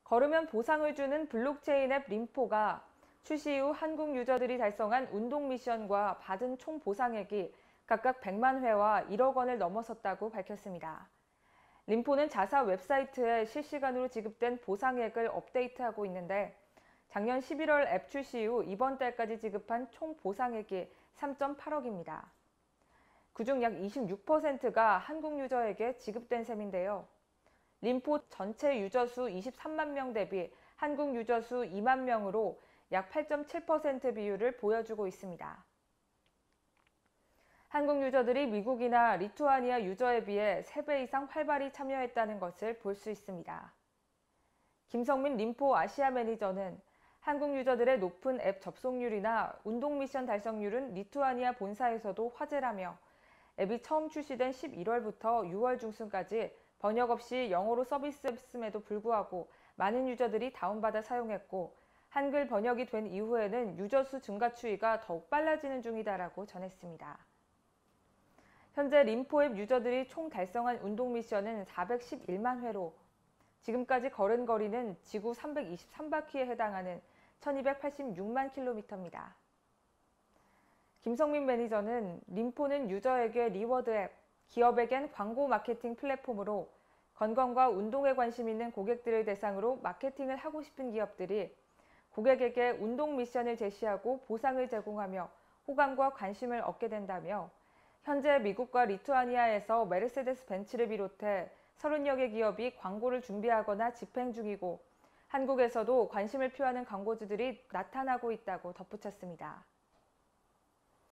걸으면 보상을 주는 블록체인 앱 림포가 출시 이후 한국 유저들이 달성한 운동 미션과 받은 총 보상액이 각각 100만 회와 1억 원을 넘어섰다고 밝혔습니다. 림포는 자사 웹사이트에 실시간으로 지급된 보상액을 업데이트하고 있는데 작년 11월 앱 출시 이후 이번 달까지 지급한 총 보상액이 3.8억입니다. 그중 약 26%가 한국 유저에게 지급된 셈인데요. 림포 전체 유저 수 23만 명 대비 한국 유저 수 2만 명으로 약 8.7% 비율을 보여주고 있습니다. 한국 유저들이 미국이나 리투아니아 유저에 비해 3배 이상 활발히 참여했다는 것을 볼 수 있습니다. 김성민 림포 아시아 매니저는 한국 유저들의 높은 앱 접속률이나 운동 미션 달성률은 리투아니아 본사에서도 화제라며 앱이 처음 출시된 11월부터 6월 중순까지 번역 없이 영어로 서비스했음에도 불구하고 많은 유저들이 다운받아 사용했고 한글 번역이 된 이후에는 유저 수 증가 추이가 더욱 빨라지는 중이다라고 전했습니다. 현재 림포 앱 유저들이 총 달성한 운동 미션은 411만 회로 지금까지 걸은 거리는 지구 323바퀴에 해당하는 1286만 킬로미터입니다. 김성민 매니저는 림포는 유저에게 리워드 앱, 기업에겐 광고 마케팅 플랫폼으로 건강과 운동에 관심 있는 고객들을 대상으로 마케팅을 하고 싶은 기업들이 고객에게 운동 미션을 제시하고 보상을 제공하며 호감과 관심을 얻게 된다며 현재 미국과 리투아니아에서 메르세데스 벤츠를 비롯해 30여 개 기업이 광고를 준비하거나 집행 중이고 한국에서도 관심을 표하는 광고주들이 나타나고 있다고 덧붙였습니다.